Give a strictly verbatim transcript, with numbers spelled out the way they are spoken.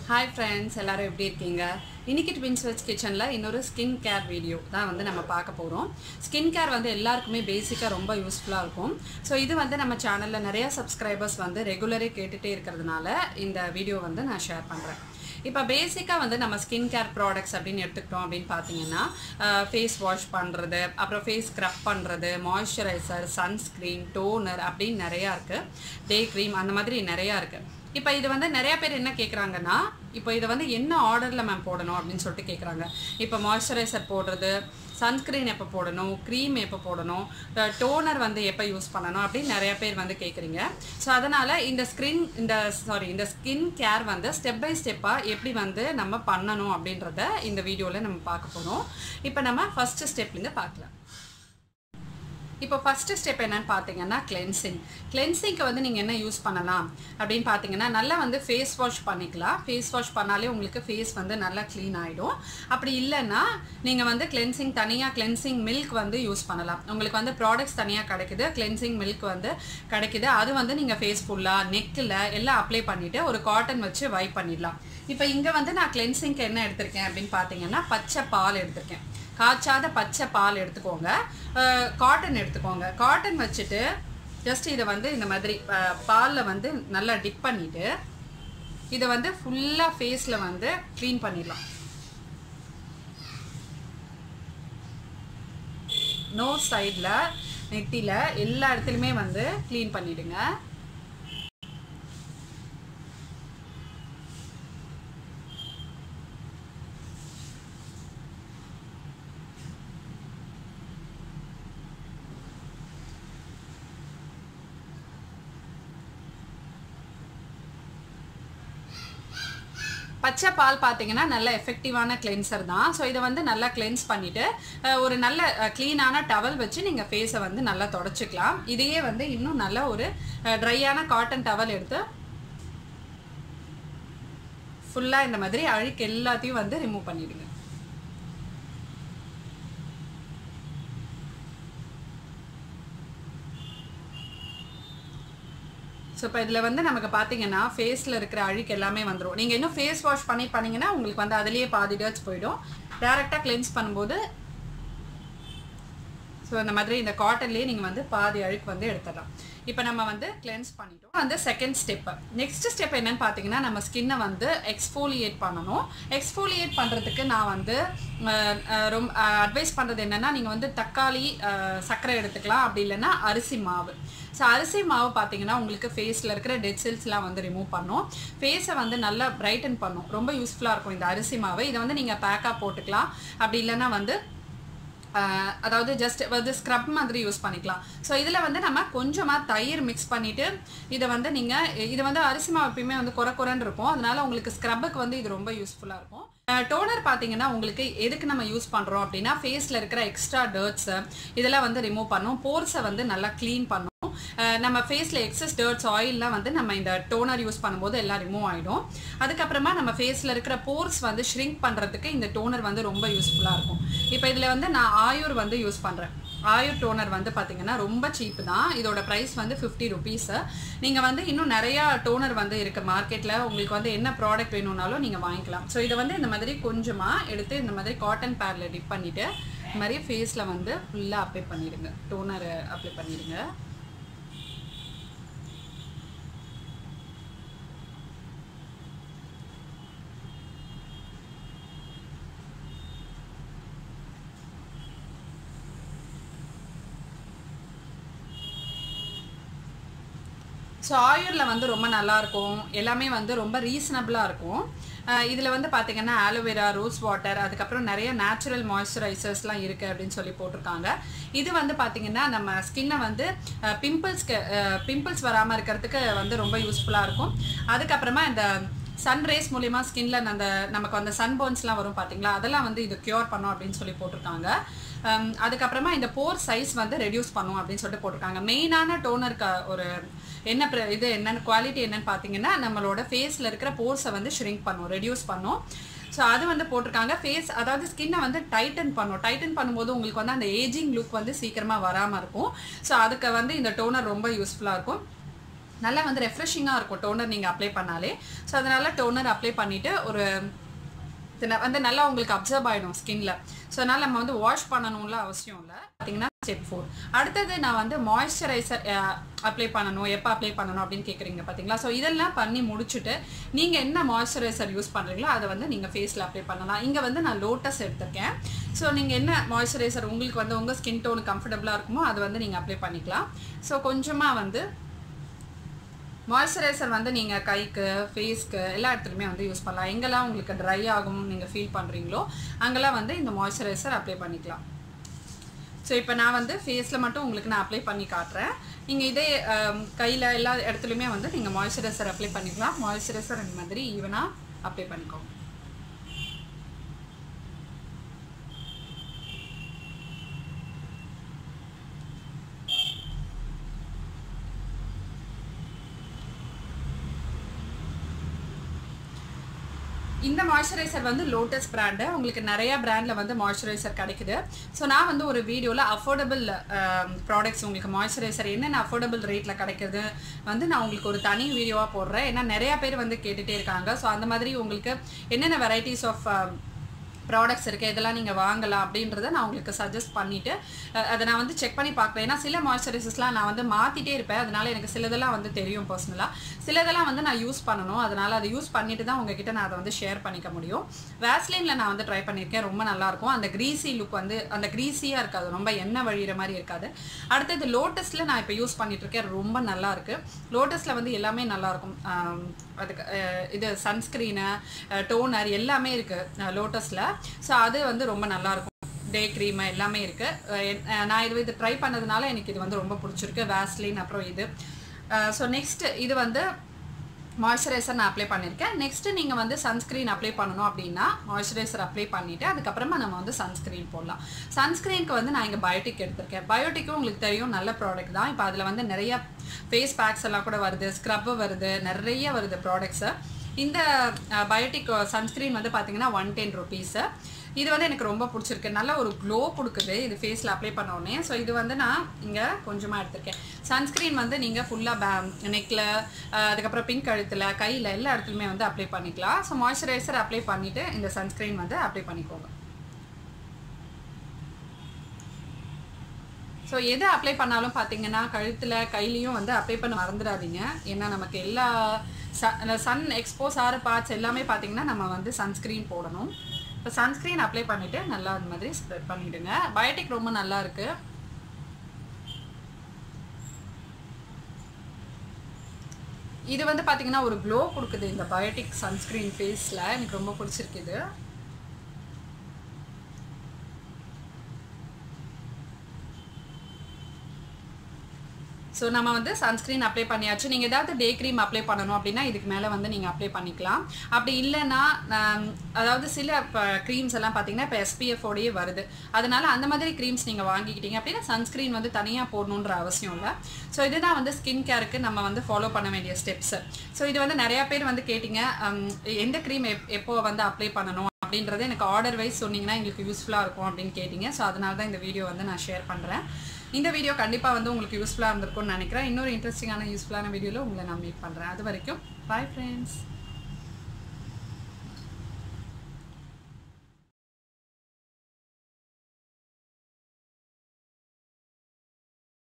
Hi friends, எல்லாரும் எப்படி இருக்கீங்க? இன்னைக்கு ட்வின்ஸ் வெஜ் கிச்சன்ல இன்னொரு ஸ்கின் கேர் வீடியோ தான் வந்து நம்ம பார்க்க போறோம். ஸ்கின் கேர் வந்து எல்லாருக்குமே பேசிக்கா ரொம்ப யூஸ்ஃபுல்லா இருக்கும். சோ இது வந்து நம்ம சேனல்ல நிறைய சப்ஸ்கிரைபர்ஸ் வந்து ரெகுலரே கேட்டுட்டே இருக்கிறதுனால இந்த வீடியோ வந்து நான் ஷேர் பண்றேன். இப்போ பேசிக்கா வந்து நம்ம ஸ்கின் கேர் ப்ராடக்ட்ஸ் அப்படின்னு எடுத்துக்கிட்டோம் அப்படின்னு பார்த்தீங்கன்னா ஃபேஸ் வாஷ் பண்ணுறது, அப்புறம் ஃபேஸ் ஸ்க்ரப் பண்ணுறது, மாய்ஸ்சரைசர், சன்ஸ்க்ரீன், டோனர் அப்படின்னு நிறையா இருக்குது. டே க்ரீம் அந்த மாதிரி நிறையா இருக்குது. இப்போ இது வந்து நிறைய பேர் என்ன கேட்குறாங்கன்னா, இப்போ இதை வந்து என்ன ஆர்டரில் மேம் போடணும் அப்படின்னு சொல்லிட்டு கேட்குறாங்க. இப்போ மாய்ஸ்சரைசர் போடுறது, சன்ஸ்க்ரீன் எப்போ போடணும், க்ரீம் எப்போ போடணும், டோனர் வந்து எப்போ யூஸ் பண்ணணும் அப்படின்னு நிறைய பேர் வந்து கேட்குறீங்க. ஸோ அதனால் இந்த ஸ்க்ரீன் இந்த சாரி இந்த ஸ்கின் கேர் வந்து ஸ்டெப் பை ஸ்டெப்பாக எப்படி வந்து நம்ம பண்ணணும் அப்படின்றத இந்த வீடியோவில் நம்ம பார்க்க போகிறோம். இப்போ நம்ம ஃபஸ்ட்டு ஸ்டெப்லேருந்து பார்க்கலாம். இப்போ ஃபஸ்ட்டு ஸ்டெப் என்னன்னு பார்த்தீங்கன்னா கிளென்சிங். கிளென்சிங்க்கு வந்து நீங்கள் என்ன யூஸ் பண்ணலாம் அப்படின்னு பார்த்தீங்கன்னா, நல்லா வந்து ஃபேஸ் வாஷ் பண்ணிக்கலாம். ஃபேஸ் வாஷ் பண்ணாலே உங்களுக்கு ஃபேஸ் வந்து நல்லா க்ளீன் ஆகிடும். அப்படி இல்லைன்னா நீங்கள் வந்து கிளென்சிங் தனியாக கிளென்சிங் மில்க் வந்து யூஸ் பண்ணலாம். உங்களுக்கு வந்து ப்ராடக்ட்ஸ் தனியாக கிடைக்குது, கிளென்சிங் மில்க் வந்து கிடைக்குது. அது வந்து நீங்கள் ஃபேஸ் ஃபுல்லாக நெக்கில் எல்லாம் அப்ளை பண்ணிவிட்டு ஒரு காட்டன் வச்சு வைப் பண்ணிடலாம். இப்போ இங்கே வந்து நான் கிளென்சிங்க்கு என்ன எடுத்திருக்கேன் அப்படின்னு பார்த்தீங்கன்னா, பச்சை பால் எடுத்திருக்கேன். காய்ச்சாத பச்சை பால் எடுத்துக்கோங்க, காட்டன் எடுத்துக்கோங்க. காட்டன் வச்சுட்டு ஜஸ்ட் இதை வந்து இந்த மாதிரி பாலில் வந்து நல்லா டிப் பண்ணிவிட்டு இதை வந்து ஃபுல்லாக ஃபேஸில் வந்து க்ளீன் பண்ணிடலாம். நோஸ் சைடில், நெத்தியில் எல்லா இடத்துலையுமே வந்து க்ளீன் பண்ணிவிடுங்க. பச்சை பால் பார்த்தீங்கன்னா நல்ல எஃபெக்டிவான கிளென்சர் தான். ஸோ இதை வந்து நல்லா கிளென்ஸ் பண்ணிவிட்டு ஒரு நல்ல க்ளீனான டவல் வச்சு நீங்கள் ஃபேஸை வந்து நல்லா தொடச்சிக்கலாம். இதையே வந்து இன்னும் நல்ல ஒரு ட்ரையான காட்டன் டவல் எடுத்து ஃபுல்லாக இந்த மாதிரி அழுக்கு எல்லாத்தையும் வந்து ரிமூவ் பண்ணிவிடுங்க. ஸோ இப்போ இதில் வந்து நமக்கு பார்த்தீங்கன்னா ஃபேஸில் இருக்கிற அழுக்கு எல்லாமே வந்துடும். நீங்கள் இன்னும் ஃபேஸ் வாஷ் பண்ணி பண்ணிங்கன்னா உங்களுக்கு வந்து அதிலேயே பாதி டர்ட்ஸ் போயிடும். டேரெக்டாக கிளென்ஸ் பண்ணும்போது ஸோ இந்த மாதிரி இந்த காட்டன்லேயே நீங்கள் வந்து பாதி அழுக்கு வந்து எடுத்துடலாம். இப்போ நம்ம வந்து கிளென்ஸ் பண்ணிட்டோம். வந்து செகண்ட் ஸ்டெப்பு. நெக்ஸ்ட் ஸ்டெப் என்னன்னு பார்த்தீங்கன்னா, நம்ம ஸ்கின்னை வந்து எக்ஸ்ஃபோலியேட் பண்ணணும். எக்ஸ்ஃபோலியேட் பண்ணுறதுக்கு நான் வந்து ரொம்ப அட்வைஸ் பண்ணுறது என்னென்னா, நீங்கள் வந்து தக்காளி சர்க்கரை எடுத்துக்கலாம், அப்படி இல்லைன்னா அரிசி மாவு. ஸோ அரிசி மாவு பார்த்தீங்கன்னா உங்களுக்கு ஃபேஸில் இருக்கிற டெட் செல்ஸ்லாம் வந்து ரிமூவ் பண்ணும், ஃபேஸை வந்து நல்லா பிரைட்டன் பண்ணும். ரொம்ப யூஸ்ஃபுல்லாக இருக்கும் இந்த அரிசி மாவு. இதை வந்து நீங்கள் பேக்காக போட்டுக்கலாம், அப்படி இல்லைன்னா வந்து அதாவது ஜஸ்ட் வந்து ஸ்க்ரப் மாதிரி யூஸ் பண்ணிக்கலாம். ஸோ இதில் வந்து நம்ம கொஞ்சமாக தயிர் மிக்ஸ் பண்ணிவிட்டு இதை வந்து நீங்கள் இது வந்து அரிசி மாவு எப்பயுமே வந்து குறை குறைன்னு இருக்கும், அதனால உங்களுக்கு ஸ்க்ரப்புக்கு வந்து இது ரொம்ப யூஸ்ஃபுல்லாக இருக்கும். டோனர் பார்த்தீங்கன்னா உங்களுக்கு எதுக்கு நம்ம யூஸ் பண்ணுறோம் அப்படின்னா, ஃபேஸில் இருக்கிற எக்ஸ்ட்ரா டர்ட்ஸு இதெல்லாம் வந்து ரிமூவ் பண்ணும், போர்ஸை வந்து நல்லா க்ளீன் பண்ணும். நம்ம ஃபேஸில் எக்ஸஸ் டர்ட்ஸ் ஆயிலெலாம் வந்து நம்ம இந்த டோனர் யூஸ் பண்ணும்போது எல்லாம் ரிமூவ் ஆகிடும். அதுக்கப்புறமா நம்ம ஃபேஸில் இருக்கிற போர்ஸ் வந்து ஷ்ரிங்க் பண்ணுறதுக்கு இந்த டோனர் வந்து ரொம்ப யூஸ்ஃபுல்லாக இருக்கும். இப்போ இதில் வந்து நான் ஆயுர் வந்து யூஸ் பண்ணுறேன். ஆயுர் டோனர் வந்து பார்த்தீங்கன்னா ரொம்ப சீப்பு தான். இதோட ப்ரைஸ் வந்து ஃபிஃப்டி ருபீஸு. நீங்கள் வந்து இன்னும் நிறையா டோனர் வந்து இருக்குது மார்க்கெட்டில். உங்களுக்கு வந்து என்ன ப்ராடக்ட் வேணும்னாலும் நீங்கள் வாங்கிக்கலாம். ஸோ இதை வந்து இந்த மாதிரி கொஞ்சமாக எடுத்து இந்த மாதிரி காட்டன் பேடில் டிப் பண்ணிவிட்டு இந்த மாதிரி ஃபேஸில் வந்து ஃபுல்லாக அப்ளை பண்ணிவிடுங்க. டோனர் அப்ளை பண்ணிவிடுங்க. ஸோ ஆயுரில் வந்து ரொம்ப நல்லாயிருக்கும், எல்லாமே வந்து ரொம்ப ரீசனபிளாக இருக்கும். இதில் வந்து பார்த்திங்கன்னா ஆலோவேரா, ரோஸ் வாட்டர், அதுக்கப்புறம் நிறைய நேச்சுரல் மாய்ஸ்சரைசர்ஸ்லாம் இருக்குது அப்படின்னு சொல்லி போட்டிருக்காங்க. இது வந்து பார்த்திங்கன்னா நம்ம ஸ்கின்னை வந்து பிம்பிள்ஸ்க்கு பிம்பிள்ஸ் வராமல் இருக்கிறதுக்கு வந்து ரொம்ப யூஸ்ஃபுல்லாக இருக்கும். அதுக்கப்புறமா இந்த சன்ரேஸ் மூலிமா ஸ்கின்ல அந்த நமக்கு அந்த சன்பர்ன்ஸ்லாம் வரும் பார்த்தீங்களா, அதெல்லாம் வந்து இது க்யூர் பண்ணும் அப்படின்னு சொல்லி போட்டிருக்காங்க. அதுக்கப்புறமா இந்த போர் சைஸ் வந்து ரெடியூஸ் பண்ணும் அப்படின்னு சொல்லிட்டு போட்டிருக்காங்க. மெயினான டோனருக்கு ஒரு என்ன இது என்னென்ன குவாலிட்டி என்னன்னு பார்த்தீங்கன்னா, நம்மளோட ஃபேஸில் இருக்கிற போர்ஸை வந்து ஷ்ரிங்க் பண்ணும், ரெடியூஸ் பண்ணும். ஸோ அது வந்து போட்டிருக்காங்க. ஃபேஸ் அதாவது ஸ்கின்னை வந்து டைட்டன் பண்ணும். டைட்டன் பண்ணும்போது உங்களுக்கு வந்து அந்த ஏஜிங் லுக் வந்து சீக்கிரமாக வராமல் இருக்கும். ஸோ அதுக்கு வந்து இந்த டோனர் ரொம்ப யூஸ்ஃபுல்லாக இருக்கும். நல்லா வந்து ரெஃப்ரெஷிங்காக இருக்கும் டோனர் நீங்கள் அப்ளை பண்ணாலே. ஸோ அதனால் டோனர் அப்ளை பண்ணிவிட்டு ஒரு வந்து நல்லா உங்களுக்கு அப்சர்வ் ஆகிடும் ஸ்கின்ல. ஸோ அதனால் நம்ம வந்து வாஷ் பண்ணணும்ல அவசியம் இல்லை. பார்த்தீங்கன்னா ஸ்டெப் ஃபோர். அடுத்தது நான் வந்து மாய்ஸ்சரைசர் அப்ளை பண்ணணும், எப்போ அப்ளை பண்ணணும் அப்படின்னு கேட்குறீங்க பார்த்தீங்களா. ஸோ இதெல்லாம் பண்ணி முடிச்சுட்டு நீங்கள் என்ன மாய்ஸ்சரைசர் யூஸ் பண்ணுறீங்களோ அதை வந்து நீங்கள் ஃபேஸில் அப்ளை பண்ணலாம். இங்கே வந்து நான் லோட்டஸ் எடுத்திருக்கேன். ஸோ நீங்கள் என்ன மாய்ஸ்சரைசர் உங்களுக்கு வந்து உங்கள் ஸ்கின் டோன் கம்ஃபர்டபுளாக இருக்குமோ அதை வந்து நீங்கள் அப்ளை பண்ணிக்கலாம். ஸோ கொஞ்சமாக வந்து மாய்ஸ்சரைசர் வந்து நீங்கள் கைக்கு ஃபேஸ்க்கு எல்லா இடத்துலையுமே வந்து யூஸ் பண்ணலாம். எங்கெல்லாம் உங்களுக்கு ட்ரை ஆகும் நீங்கள் ஃபீல் பண்ணுறீங்களோ அங்கெல்லாம் வந்து இந்த மாய்ஸ்சரைசர் அப்ளை பண்ணிக்கலாம். ஸோ இப்போ நான் வந்து ஃபேஸில் மட்டும் உங்களுக்கு நான் அப்ளை பண்ணி காட்டுறேன். நீங்கள் இதே கையில் எல்லா இடத்துலையுமே வந்து நீங்கள் மாய்ஸ்சரைசர் அப்ளை பண்ணிக்கலாம். மாய்ஸ்சரைசர் இந்த மாதிரி ஈவனாக அப்ளை பண்ணிக்கோங்க. இந்த மாய்ஸ்சரைசர் வந்து லோட்டஸ் பிராண்டு. உங்களுக்கு நிறைய பிராண்டில் வந்து மாய்ஸ்சரைசர் கிடைக்குது. ஸோ நான் வந்து ஒரு வீடியோவில் அஃபோர்டபுள் ப்ராடக்ட்ஸ் உங்களுக்கு மாய்ஸ்சரைசர் என்னென்ன அஃபோர்டபுள் ரேட்டில் கிடைக்குது வந்து நான் உங்களுக்கு ஒரு தனி வீடியோவாக போடுறேன். ஏன்னா நிறையா பேர் வந்து கேட்டுகிட்டே இருக்காங்க. ஸோ அந்த மாதிரி உங்களுக்கு என்னென்ன வெரைட்டிஸ் ஆஃப் ப்ராடக்ட்ஸ் இருக்குது, இதெல்லாம் நீங்கள் வாங்கலாம் அப்படின்றத நான் உங்களுக்கு சஜஸ்ட் பண்ணிவிட்டு அதை நான் வந்து செக் பண்ணி பார்க்குறேன். ஏன்னா சில மாய்ஸ்சரைசர்ஸ்லாம் நான் வந்து மாற்றிட்டே இருப்பேன். அதனால் எனக்கு சிலதெல்லாம் வந்து தெரியும் பர்சனலாக. சிலதெல்லாம் வந்து நான் யூஸ் பண்ணணும். அதனால் அதை யூஸ் பண்ணிட்டு தான் உங்ககிட்ட நான் அதை வந்து ஷேர் பண்ணிக்க முடியும். வேஸ்லினில் நான் வந்து ட்ரை பண்ணியிருக்கேன். ரொம்ப நல்லாயிருக்கும். அந்த க்ரீஸி லுக் வந்து அந்த க்ரீஸியாக இருக்காது, ரொம்ப எண்ணெய் வழிகிற மாதிரி இருக்காது. அடுத்தது லோட்டஸில் நான் இப்போ யூஸ் பண்ணிகிட்ருக்கேன். ரொம்ப நல்லாயிருக்கு. லோட்டஸில் வந்து எல்லாமே நல்லாயிருக்கும். அதுக்கு இது சன்ஸ்க்ரீனு, டோனர் எல்லாமே இருக்குது லோட்டஸில். ஸோ அது வந்து ரொம்ப நல்லாயிருக்கும். டே க்ரீமு எல்லாமே இருக்குது. நான் இது இது ட்ரை பண்ணதுனால எனக்கு இது வந்து ரொம்ப பிடிச்சிருக்கு. வேஸ்லின் அப்புறம் இது. ஸோ நெக்ஸ்ட்டு இது வந்து மாய்ஸ்சரைசர் நான் அப்ளை பண்ணியிருக்கேன். நெக்ஸ்ட்டு நீங்கள் வந்து சன்ஸ்க்ரீன் அப்ளை பண்ணணும் அப்படின்னா மாய்ஸ்சரைசர் அப்ளை பண்ணிவிட்டு அதுக்கப்புறமா நம்ம வந்து சன்ஸ்க்ரீன் போடலாம். சன்ஸ்க்ரீனுக்கு வந்து நான் இங்கே பயோட்டிக் எடுத்திருக்கேன். பயோட்டிக்கும் உங்களுக்கு தெரியும் நல்ல ப்ராடக்ட் தான். இப்போ அதில் வந்து நிறைய ஃபேஸ் பேக்ஸ் எல்லாம் கூட வருது, ஸ்க்ரப்பு வருது, நிறைய வருது ப்ராடக்ட்ஸு. இந்த பயோட்டிக் சன்ஸ்க்ரீன் வந்து பார்த்தீங்கன்னா ஒன் டென் ருபீஸு. இது வந்து எனக்கு ரொம்ப பிடிச்சிருக்கு. நல்ல ஒரு க்ளோ கொடுக்குது இது ஃபேஸில் அப்ளை பண்ண உடனே. ஸோ இது வந்து நான் இங்கே கொஞ்சமாக எடுத்திருக்கேன். சன்ஸ்க்ரீன் வந்து நீங்கள் ஃபுல்லாக பே நெக்கில், அதுக்கப்புறம் பிங்க் கழுத்தில், கையில் எல்லா இடத்துலையுமே வந்து அப்ளை பண்ணிக்கலாம். ஸோ மாய்ஸ்சரைசர் அப்ளை பண்ணிவிட்டு இந்த சன்ஸ்க்ரீன் வந்து அப்ளை பண்ணிக்கோங்க. ஸோ எது அப்ளை பண்ணாலும் பார்த்தீங்கன்னா கழுத்தில் கையிலையும் வந்து அப்ளை பண்ண மறந்துடாதீங்க. ஏன்னா நமக்கு எல்லா சன் எக்ஸ்போஸ் ஆகிற பார்ட்ஸ் எல்லாமே பார்த்தீங்கன்னா நம்ம வந்து சன்ஸ்க்ரீன் போடணும். இப்போ சன்ஸ்க்ரீன் அப்ளை பண்ணிவிட்டு நல்லா அந்த மாதிரி ஸ்ப்ரெட் பண்ணிவிடுங்க. பயோட்டிக் ரொம்ப நல்லா இருக்குது. இது வந்து பார்த்தீங்கன்னா ஒரு க்ளோ கொடுக்குது இந்த பயோட்டிக் சன்ஸ்க்ரீன் ஃபேஸில். எனக்கு ரொம்ப பிடிச்சிருக்குது. ஸோ நம்ம வந்து சன்ஸ்க்ரீன் அப்ளை பண்ணியாச்சு. நீங்கள் ஏதாவது டே க்ரீம் அப்ளை பண்ணணும் அப்படின்னா இதுக்கு மேலே வந்து நீங்கள் அப்ளை பண்ணிக்கலாம். அப்படி இல்லைன்னா அதாவது சில இப்போ க்ரீம்ஸ் எல்லாம் பார்த்தீங்கன்னா இப்போ எஸ்பிஎஃபோடையே வருது. அதனால் அந்த மாதிரி க்ரீம்ஸ் நீங்கள் வாங்கிக்கிட்டீங்க அப்படின்னா சன்ஸ்க்ரீன் வந்து தனியாக போடணுன்ற அவசியம் இல்லை. ஸோ இதுதான் வந்து ஸ்கின் கேருக்கு நம்ம வந்து ஃபாலோ பண்ண வேண்டிய ஸ்டெப்ஸு. ஸோ இது வந்து நிறையா பேர் வந்து கேட்டிங்க எந்த க்ரீம் எப் எப்போ வந்து அப்ளை பண்ணணும் அப்படின்றத எனக்கு ஆர்டர் வைஸ் சொன்னீங்கன்னா எங்களுக்கு யூஸ்ஃபுல்லாக இருக்கும் அப்படின்னு கேட்டிங்க. ஸோ அதனால தான் இந்த வீடியோ வந்து நான் ஷேர் பண்ணுறேன். இந்த வீடியோ கண்டிப்பாக வந்து உங்களுக்கு யூஸ்ஃபுல்லாக இருந்திருக்கும்னு நினைக்கிறேன். இன்னொரு இன்ட்ரெஸ்டிங்கான யூஸ்ஃபுல்லான வீடியோவில் உங்களை நான் மீட் பண்ணுறேன். அது வரைக்கும் பாய் ஃப்ரெண்ட்ஸ்.